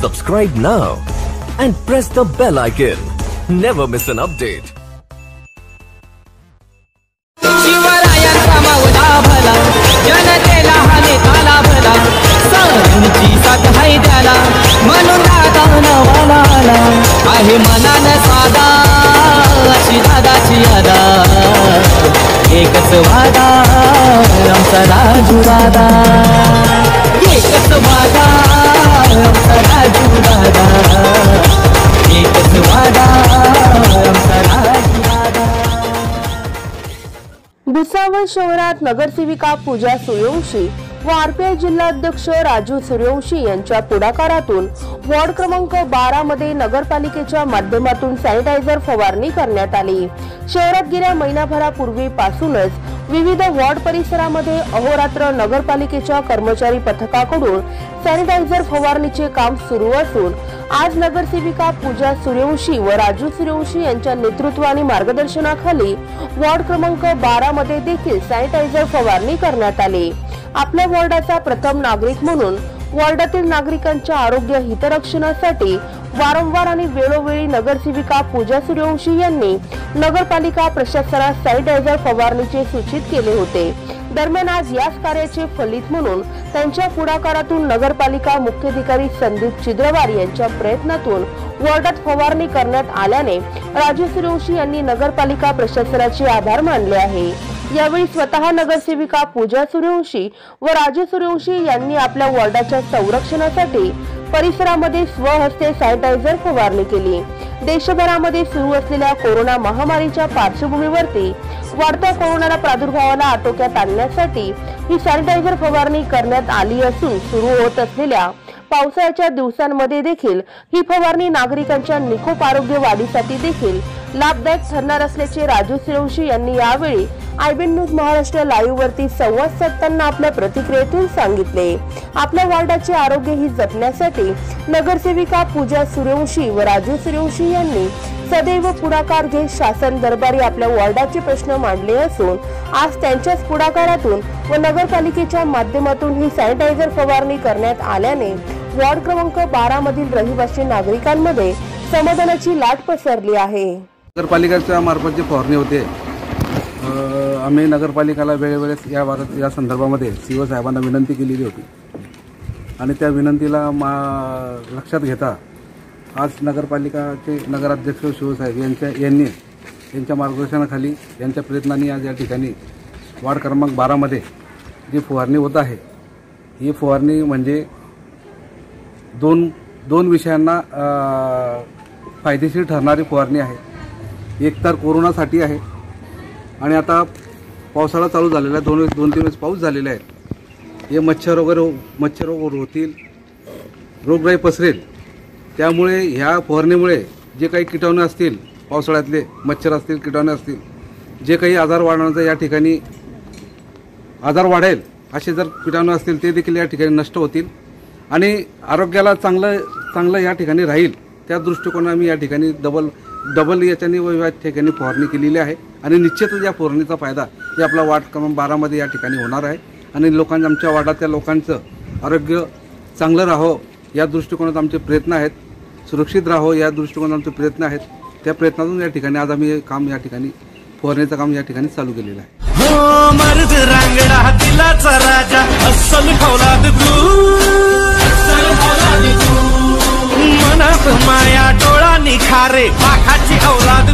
Subscribe now and press the bell icon. Never miss an update. शिवरायांचा मावळा भला जनतेला हाने ताला भला साऱ्यांची साथ हाय त्याला म्हणून दादा नवाला आहे मनान साधा अशी दादाची यादा एकच वादा आमचा राजू दादा एकच वादा आमचा राजू दादा एकच वादा आमचा राजू दादा। भुसावळ शहरात नगरसेविका पूजा सूर्यवंशी व आरपीआय जिल्हाध्यक्ष राजू सूर्यवंशी यांच्या पुढाकारातून वॉर्ड क्रमांक 12 मध्ये नगरपालिकेच्या माध्यमातून सॅनिटायझर फवारणी करण्यात आली। शहरात गेल्या महिनाभरापूर्वीपासूनच विविध वॉर्ड परिसरामध्ये अहोरात्र नगरपालिकेच्या कर्मचारी पथकाकडून सॅनिटायझर फवारणीचे काम सुरू असून आज नगरसेविका पूजा सूर्यवंशी व राजू सूर्यवंशी यांच्या नेतृत्व आणि मार्गदर्शनाखाली वॉर्ड क्रमांक 12 मध्ये देखील सॅनिटायझर फवारणी करण्यात आली। आपल्या वॉर्डाचा प्रथम नागरिक म्हणून वॉर्डातील नागरिकांच्या आरोग्य हितरक्षणासाठी वारंवार आणि वेळोवेळी नगरसेविका पूजा सूर्यवंशी यांनी नगरपालिका प्रशासनास सॅनिटायझर फवारणीचे सूचित केले होते। दरम्यान आज याच कार्याचे फलित म्हणून त्यांच्या पुढाकारातून नगरपालिका मुख्याधिकारी संदीप चिद्रवार यांच्या प्रयत्नातून वॉर्डात फवारणी करण्यात आल्याने राजू सूर्यवंशी यांनी नगरपालिका प्रशासनाचे आभार मानले आहे। यावेळी स्वतः नगरसेविका पूजा सूर्यवंशी व राजू सूर्यवंशी यांनी आपल्या वॉर्डाच्या संरक्षणासाठी परिसरामध्ये स्वहस्ते सॅनिटायझर फवारणी केली। देशभरामध्ये सुरू असलेल्या कोरोना महामारीच्या पार्श्वभूमीवरती वाढत्या कोरोना प्रादुर्भावाला आटोक्यात आणण्यासाठी ही सॅनिटायझर फवारणी करण्यात आली असून सुरू होत असलेल्या पावसाळ्याच्या दिवसांमध्ये देखील ही फवारणी नागरिकांच्या निकोप आरोग्य वाढीसाठी देखील लाभदायक ठरणार असल्याचे राजू सूर्यवंशी यांनी यावेळी आयबीएन न्यूज महाराष्ट्र लाईव्ह वरती संवाद साधताना आपल्या प्रतिक्रियेतून सांगितले। आपल्या वॉर्डाचे आरोग्य ही जपण्यासाठी नगरसेविका पूजा सूर्यवंशी व राजू सूर्यवंशी यांनी सदैव पुढाकार घेत शासन दरबारी आपल्या वॉर्डाचे प्रश्न मांडले असून आज त्यांच्याच पुढाकारातून व नगरपालिकेच्या माध्यमातून ही सॅनिटायझर फवारणी करण्यात आल्याने वॉर्ड क्रमांक 12 मधील रहिवासी नागरिकांमध्ये समाधानाची लाट पसरली आहे। नगरपालिकेच्या मार्फत जी फवारणी होते आम्ही नगरपालिकेला वेळोवेळेस या संदर्भामध्ये सीओ साहेबांना विनंती केलेली होती आणि त्या विनंतीला लक्षात घेता आज नगरपालिकाचे नगराध्यक्ष शिवसाहेब यांच्या मार्गदर्शनाखाली यांच्या प्रयत्नांनी आज या ठिकाणी वार्ड क्रमांक 12 मध्ये जी फवारणी होत आहे ही फवारणी म्हणजे दोन विषयांना फायदेशीर ठरणारी फवारणी आहे। एक तर कोरोनासाठी आहे आणि आता पावसाळा चालू झालेला आहे, दोन तीन वेळेस पाऊस झालेला आहे, हे मच्छर रोग होतील, रोगराई पसरेल, त्यामुळे ह्या फवारणीमुळे जे काही कीटाणू असतील पावसाळ्यातले मच्छर असतील कीटाणू असतील जे काही आजार वाढण्याचा या ठिकाणी आजार वाढेल असे जर कीटाणू असतील ते देखील या ठिकाणी नष्ट होतील आणि आरोग्याला चांगलं या ठिकाणी राहील त्या दृष्टिकोनाने आम्ही या ठिकाणी डबल याच्याने या ठिकाणी फवारणी केलेली आहे आणि निश्चितच या फवारणीचा फायदा हे आपला वार्ड क्रमांक 12 मध्ये या ठिकाणी होणार आहे आणि आमच्या वार्डातल्या लोकांचं आरोग्य चांगलं राहो या दृष्टिकोनात आमचे प्रयत्न आहेत, सुरक्षित राहो या दृष्टिकोनात आमचे प्रयत्न आहेत। त्या प्रयत्नातून या ठिकाणी आज आम्ही काम या ठिकाणी फवारणीचं काम या ठिकाणी चालू केलेलं आहे। हो मर्द रांगडा दिलाचा राजा अस्सल फौलाद मनात माया डोळा निखारे पाखाची औलाद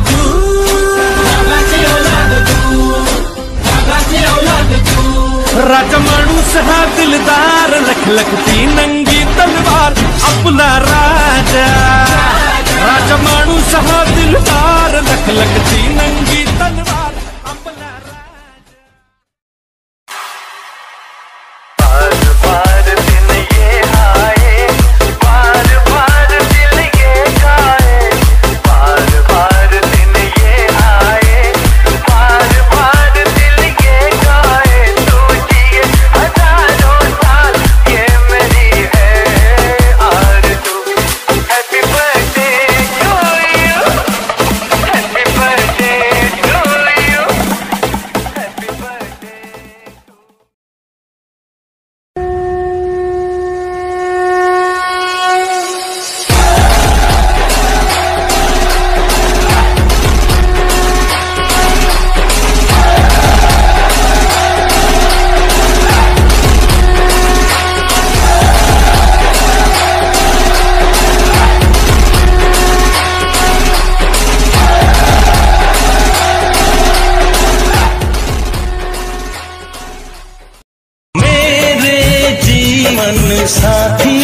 राजा माणूस हा दिलदार लखलखती नंगी तलवार आपला राजा राजा माणूस हा दिलदार लखलखती नंगी तलवार आपला Happy birthday to you. जीवन साथी,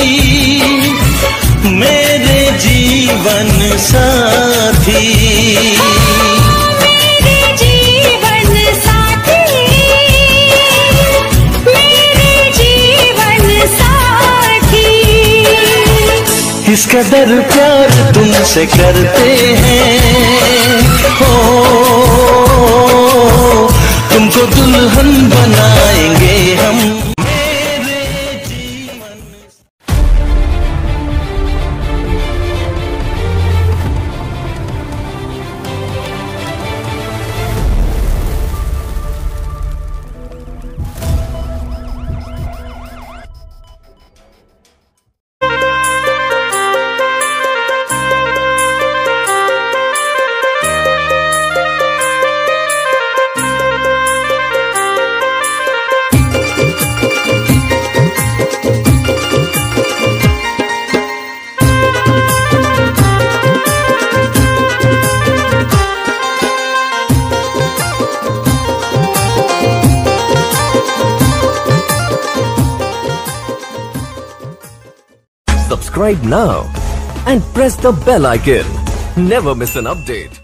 मेरे जीवन साथी, मेरे जीवन साथी, मेरे जीवन साथी। इस कदर प्यार तुमसे करते हैं, हो तुमको दुल्हन बनाएंगे हम। Subscribe now and press the bell icon. Never miss an update.